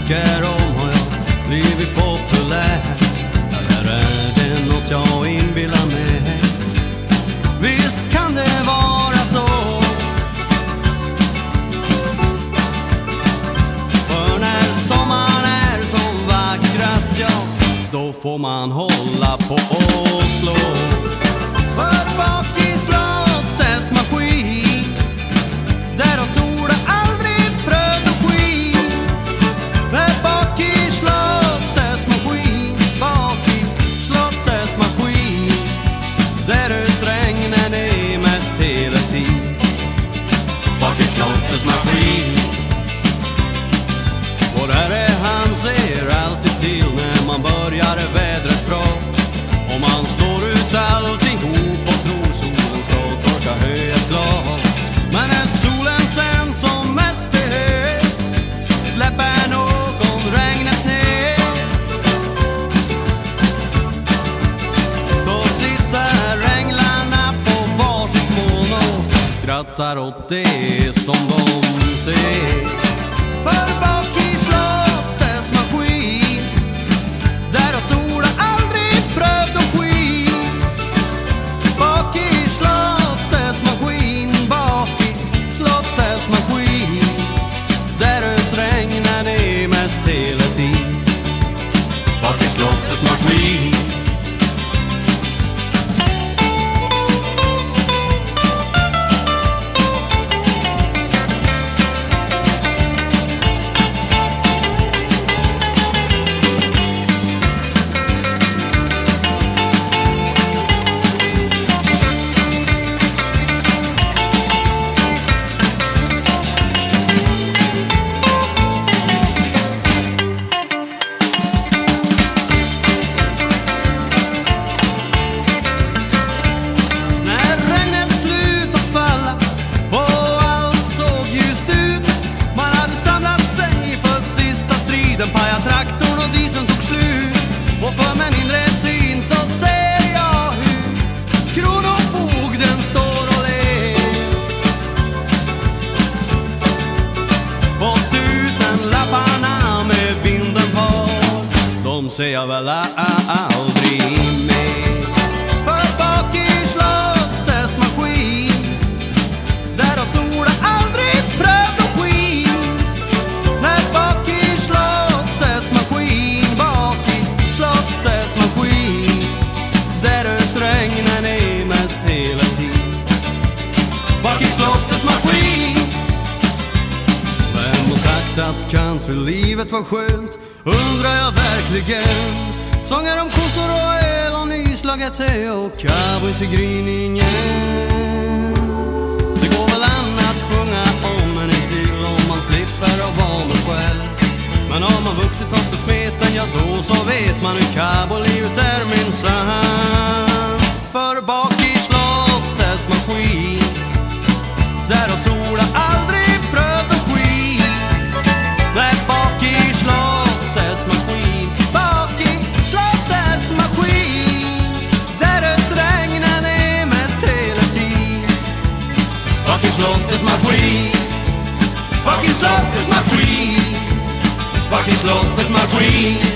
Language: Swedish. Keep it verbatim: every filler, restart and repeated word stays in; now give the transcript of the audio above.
tycker om, har jag blivit populär? Eller är det något jag inbillar mig? Visst kan det vara så. För när sommaren är som vackrast, ja, då får man hålla på och slå. För bak i slottets maskin, där har solen aldrig prövd och skit. Där bak i slottets maskin, bak i slottets maskin, där ös regnen är mest hela tid. Bak i slottets maskin. Vår herre han ser alltid till när man börjar vädret bra. Och man slår ut alltihop och tror solen ska torka höet glad. Men när solen sen som mest behövs, släpper någon regnet ner. Då sitter änglarna på varsitt moln och skrattar åt det som de ser. För bak i slottets maskin, där har solen aldrig prövd och skit. Bak i slottets maskin, bak i slottets maskin, där ös regnen är mest hela tid. Bak i slottets maskin. Paja traktorn och dieseln tog slut. Och för min inre syn så ser jag hur kronofogden står och ler. På tusen lapparna med vinden på, de ser jag väl aldrig mer. För bak i slottets maskin, där har solen aldrig prövd och skit. När bak i slottets maskin, bak i slottets maskin, där ös regnen är mest hela tid. Bak i slottets maskin. Vem har sagt att countrylivet var skönt, undrar jag verkligen. Sånger om kossor och el och nyslaget te och cowboys i gryningen. Det går väl an att sjunga om en idyll om man slipper att vara med själv. Men har man vuxit upp i smeten, ja då så vet man hur cowboylivet är minsann. För bak i slottets maskin, där har solen aldrig prövd och skit. Där bak i slottets maskin, bak i slottets maskin, där ös regnen är mest hela tid. Bak i slottets maskin, bak i slottets maskin, bak i slottets maskin.